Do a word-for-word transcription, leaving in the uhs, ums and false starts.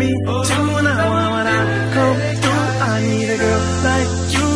baby. Tell me when I want, when I come through. I need a girl like you.